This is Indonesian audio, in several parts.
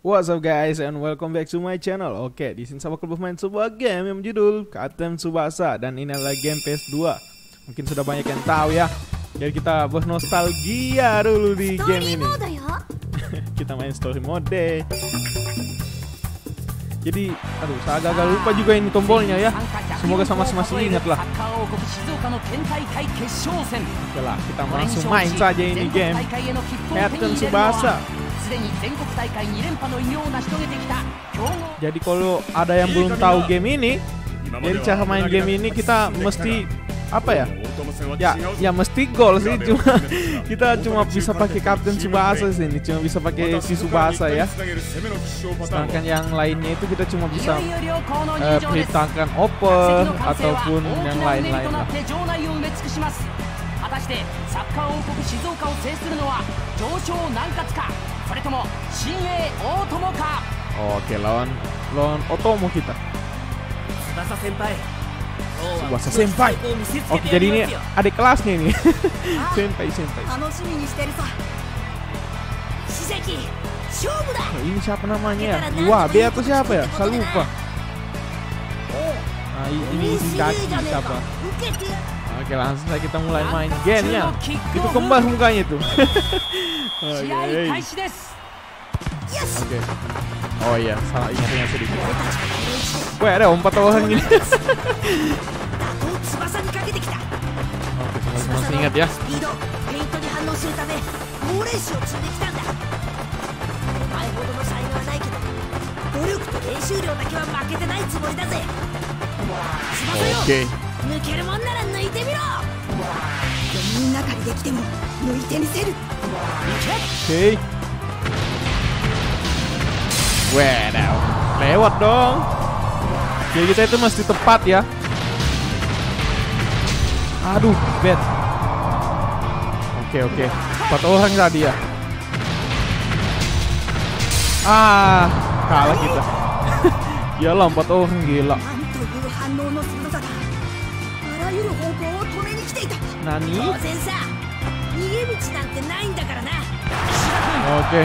What's up guys and welcome back to my channel. Oke, di sini saya bakal bermain sebuah game yang berjudul Captain Tsubasa dan ini adalah game PS2. Mungkin sudah banyak yang tahu ya. Jadi kita bernostalgia dulu di game ini. Kita main story mode. Jadi, aduh, saya agak lupa juga ini tombolnya ya. Semoga sama-sama masih ingat lah. Oke lah, kita langsung main saja ini game Captain Tsubasa. Jadi kalau ada yang belum tahu game ini, jadi cara main game ini kita mesti apa ya? Ya mesti gol sih, cuma kita cuma bisa pakai Captain Tsubasa sini, cuma bisa pakai si Tsubasa ya. Sedangkan yang lainnya itu kita cuma bisa perintahkan oper ataupun yang lain-lain lah. Oke, lawan Otomo kita. Tsubasa Senpai. Oke, jadi ini adik kelasnya ini. Senpai. Ini siapa namanya ya? Iwabe atau siapa ya? Saya lupa. Nah, ini Shigaki siapa? Oke, langsung saja kita mulai main gamenya. Itu kembar mukanya tuh. Oke. Oh iya, salah ingat sedikit. Wih, ada empat orang gini. Oke, masih ingat ya. Oke. Oke. Wow, lewat dong. Jadi kita itu mesti tepat ya. Aduh, bad. Oke. 4 orang tadi ya. Kalah kita. Iyalah 4 orang, gila. Nani? Oke.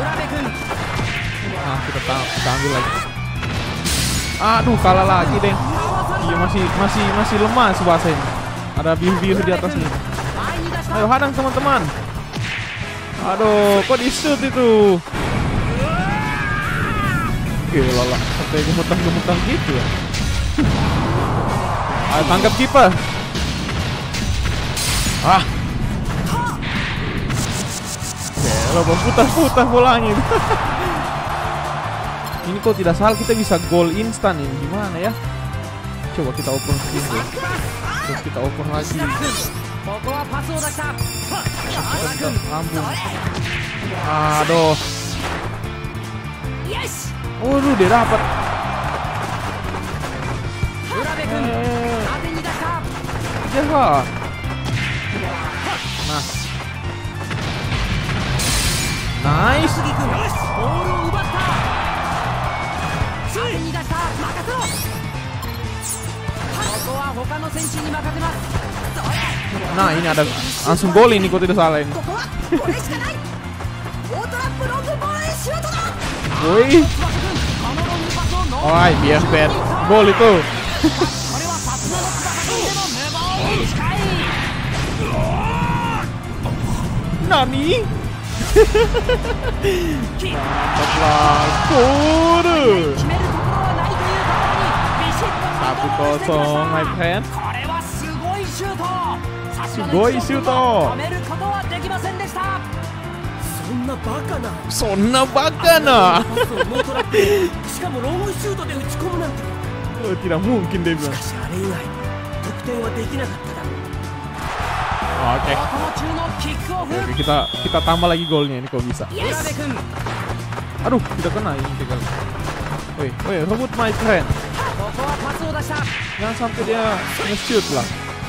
Kita ambil lagi. Aduh, kalah lagi deh. Iya, masih lemah Tsubasa ini. Ada biru-biru di atas ini. Ayo hadang teman-teman. Aduh, kok di-shoot itu? Gila lah, sampai gemetar-gemetar gitu ya. Ayo tangkap kiper. Oke, putar-putar bolanya itu. Ini kok tidak salah kita bisa gol instan ini, gimana ya? Coba kita open screen dulu. Terus kita open lagi. Lambung. Aduh. Waduh, dia dapat. Jahat. Nah. Nice. Nah, ini ada langsung gol ini kok tidak salah ini. Woi. Oi, biar bad. Gol itu. Nani? Mantaplah. Gol. 1-0 my friend. Sugoi shooto. Sonna bakana. Oh, tidak mungkin dia bilang. Oke. Kita tambah lagi golnya ini kok bisa. Aduh, tidak kena ini tinggal. Woi, rebut my friend. Jangan sampai dia nge-shoot lah.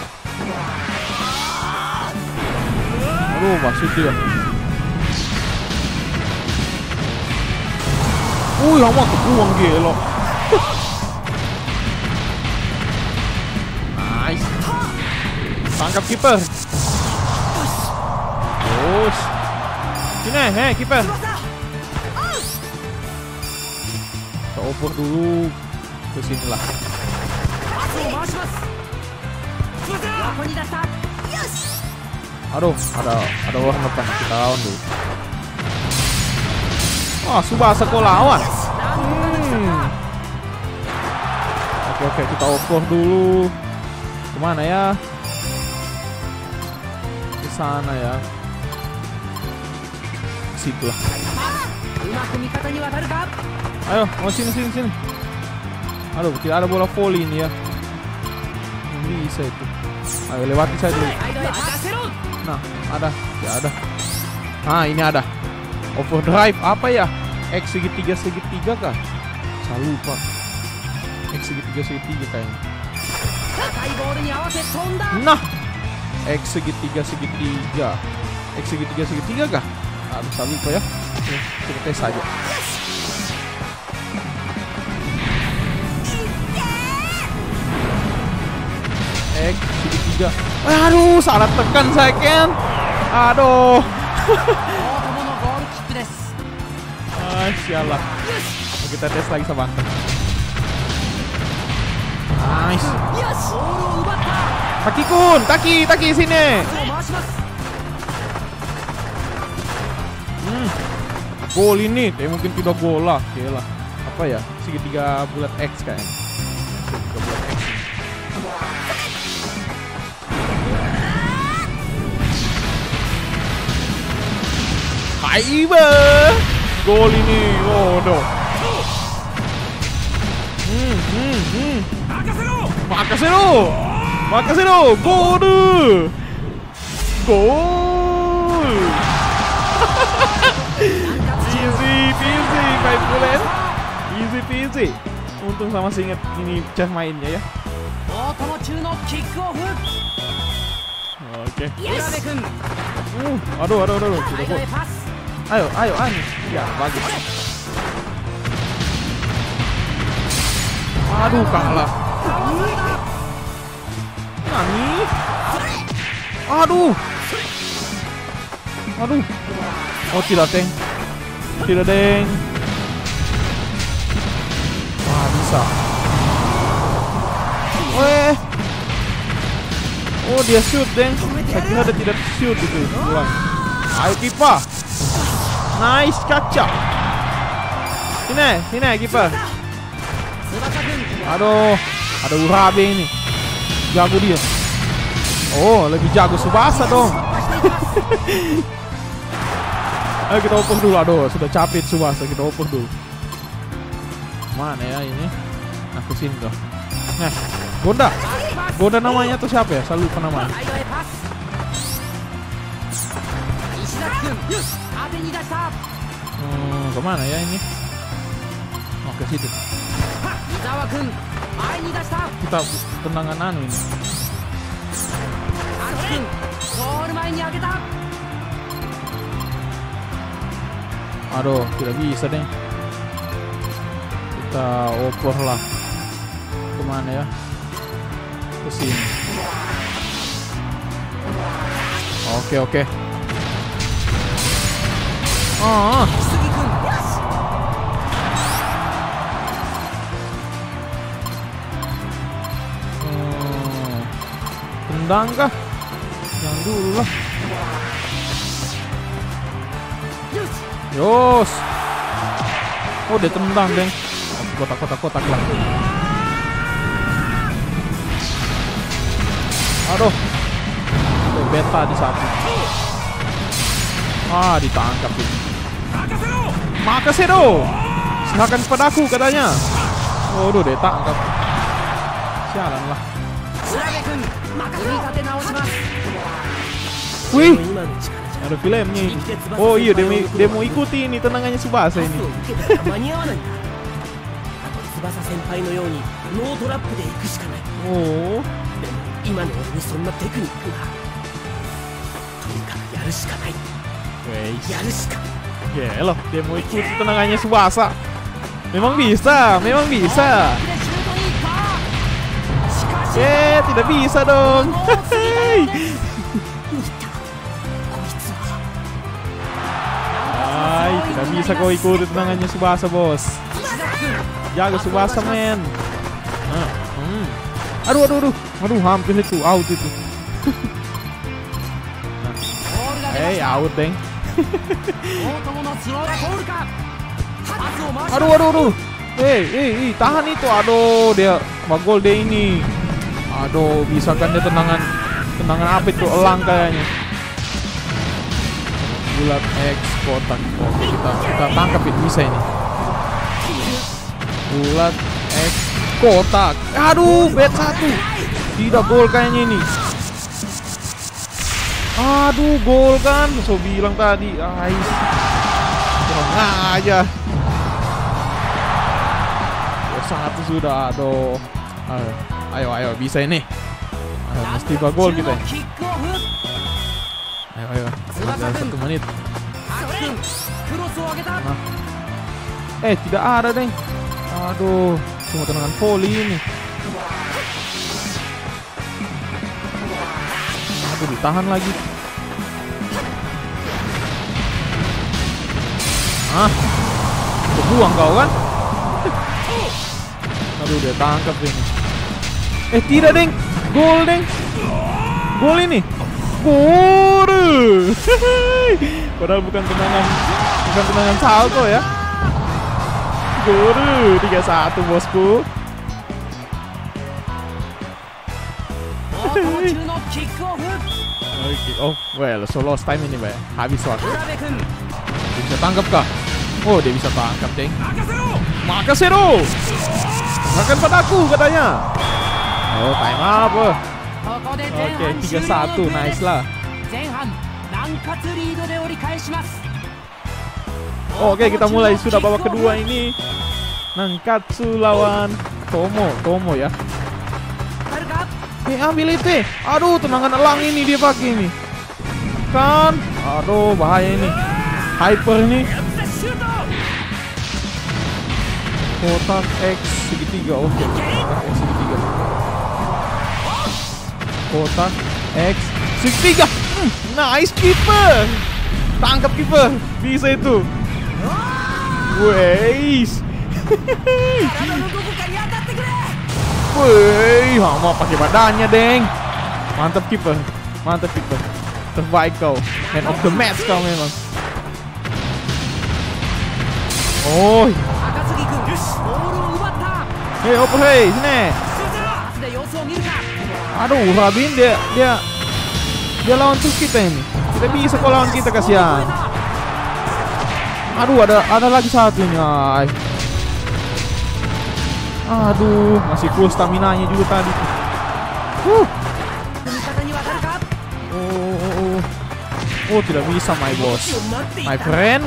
Aduh, masuk dia. Lama kebuang gila. Nice. Tangkap kiper. Terus. Sini, kiper. Kita oper dulu ke sini lah. Aduh, ada orang depan, kita lawan dulu. Wah, Tsubasa kok lawan. Oke, kita oper dulu. Kemana ya? Ke sana ya. Situ lah. Ayo, sini. Aduh, tidak ada bola volley ini ya. Bisa itu. Ayo lewati saya dulu. Nah, ada. Ya ada. Nah, ini ada. Overdrive apa ya? X segitiga kah? Saya lupa. X segitiga kayaknya. Nah, X segitiga. X segitiga kah? Aduh, saya lupa ya. Kita tes saja. X segitiga. Aduh, salah tekan saya kan. Aduh. Sialah. Kita tes lagi sama Anton. Nice. Taki-kun, Taki sini. Gol ini, mungkin tidak gol lah. Oke lah. Apa ya? Segitiga bulat X kayaknya. Segitiga bulat X. Kaiba. Gol ini. Waduh. Makasero. Gol. Easy peasy, main bulan. Easy peasy. Untung sama si inget ini Chef mainnya ya. Oke. Aduh. Ayo. Ya, bagus. Aduh, kalah. Nani? Aduh. Oh, tidak, Deng. Wah, bisa. Oh, dia shoot, Deng. Saya kira dia tidak shoot itu. Pulang. Ayo, kipa. Nice, kaca. Sini, kipa. Aduh, ada Urabe ini. Jago dia. Oh, lebih jago Tsubasa dong. Ayo kita oper dulu. Aduh, sudah capek Tsubasa. Kita oper dulu. Mana ya ini? Nah, kesini dong. Nah, Gonda namanya tuh siapa ya? Saya lupa namanya. Kemana ya ini? Oh, ke situ. Kita tendangan anu ini. Aduh, tidak bisa deh. Kita oper lah. Kemana ya? Ke sini. Oke. Tendang kah? Jangan dulu lah. Yos. Oh, dia tendang, Deng. Kotak lah. Aduh. Beta di sapi. Ditangkap ini. Makasero. Serahkan padaku katanya. Waduh, dia tangkap. Sialan lah. Wih, ada filmnya ini. Oh iya, dia mau ikuti ini tendangannya Tsubasa ini. Oh. Gelo, dia mau ikuti tendangannya Tsubasa. Memang bisa. Tidak bisa dong. Tidak bisa kau ikuti tendangannya Tsubasa, bos. jago Tsubasa men. Aduh, hampir itu out itu. Out deng. Aduh. Tahan itu. Aduh, dia bagol deh ini. Aduh, bisa kan dia tendangan apa itu? Elang kayaknya. Bulat X kotak. Oke, kita tangkap itu bisa ini. Bulat X kotak. Aduh, bet 1. Tidak gol kayaknya ini. Aduh, gol kan. So bilang tadi. Kurang aja. 1 sudah. Aduh. Ayo bisa ini. Mesti gol kita. Ayo. Ada 1 menit. Tidak ada deh. Aduh, cuma tendangan volley ini. Aduh, ditahan lagi. Kebuang kau kan? Aduh, dia tangkap ini. Tidak deng. Gol deng. Gol ini. Gol. Padahal bukan tendangan salto ya. Gol. 3-1 bosku. Well, so lost time ini, Mbak. Habis waktu. Dia bisa tangkap kah? Oh, dia bisa tangkap, deng. Makasero. Makan padaku katanya. Oh, time up. Oke, 3-1, nice lah. Oke, kita mulai sudah babak kedua ini. Nankatsu lawan Tomo ya. Ambil itu. Aduh, tendangan elang ini dia pakai ini. Kan? Aduh, bahaya ini. Hyper ini. Kotak X segitiga. Oke. Kotak X segitiga. Kotak X segitiga. Nice keeper. Tangkap keeper. Bisa itu. Weis. Wih, mau pakai badannya, deng. Mantap keeper. Terbaik kau. Man of the match kau memang. Oh. Hei, opo hei, sini. Aduh, Rabin dia lawan terus kita ini. Kita bisa kok lawan kita, kasihan. Aduh, ada lagi satunya. Aduh, masih full stamina-nya juga tadi. Oh, tidak bisa, my boss. My friend.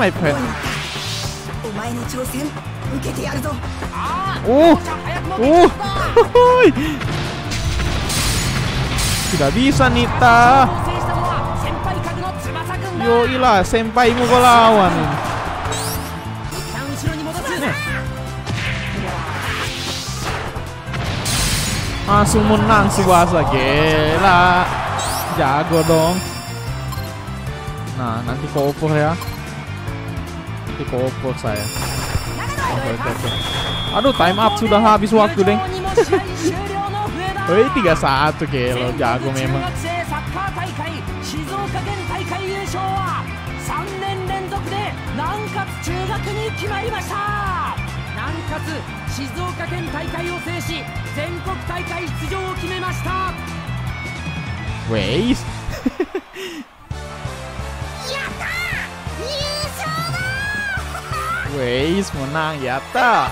Tidak bisa, Nita. Yoilah, senpaimu kau lawan ini. Langsung menang Tsubasa, gila. Jago dong. Nah, nanti koopor ya. Nanti koopor saya. Oke. Aduh, time up sudah habis waktu, deng. Woi, 3-1 kilo, jago memang. Weis. Weis menang, yata.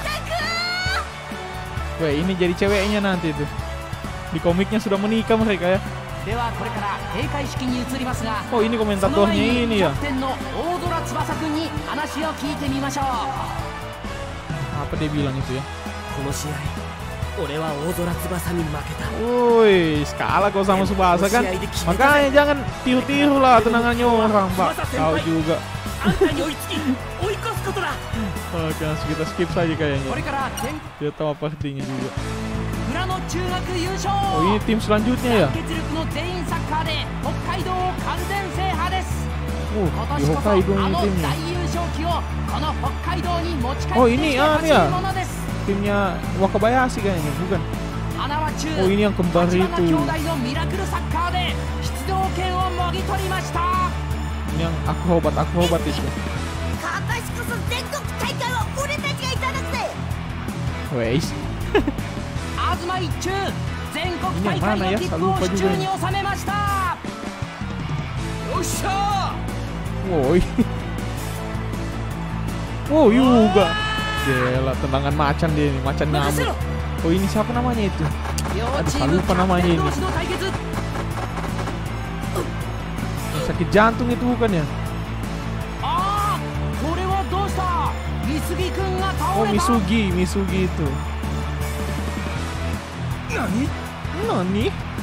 Weh, ini jadi ceweknya nanti tuh. Di komiknya sudah menikah mereka ya. Oh, ini komentatornya ini ya. Apa dia bilang itu ya? Woi, kalah kau sama Tsubasa kan? Makanya jangan tiru-tiru lah tendangannya orang, Pak. Kau juga. Oke, langsung kita skip saja kayaknya. Dia tahu apa artinya juga. Oh, ini tim selanjutnya ya? Di Hokkaido ini timnya. Oh, ini ya. timnya Wakabayashi kayaknya, bukan? Oh, ini yang kembar itu. Ini yang akrobat itu. Weis. Ini yang mana ya? Saya lupa juga ini. Woi. Wow, juga. Gila, tendangan macan dia ini, macan nyamuk. Oh, ini siapa namanya itu? Aduh, saya lupa namanya ini. Sakit jantung itu bukan ya? Oh, Misugi itu. Nani?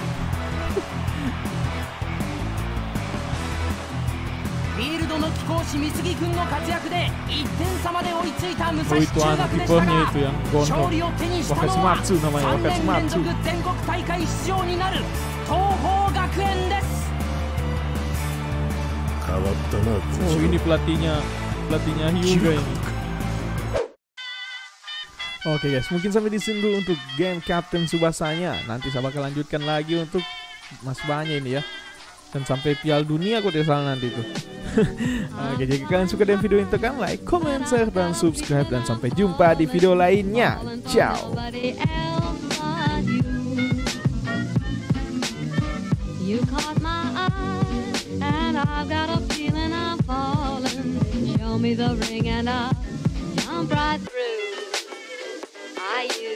Oh, itu anak kipernya itu yang gondrong. Wakashimatsu namanya, Wakashimatsu. Oh, ini pelatihnya Hyuga ini. Oke guys, mungkin sampai di sini dulu untuk game Captain Tsubasa-nya. Nanti saya bakal lanjutkan lagi untuk Mas Banya ini ya. Dan sampai Piala Dunia kok tidak salah nanti tuh. Oke, jika kalian suka dengan video ini, tekan like, comment, share, dan subscribe. Dan sampai jumpa di video lainnya. Ciao. You caught my eye, and I've got a feeling I'm falling. Show me the ring and I'll jump right through.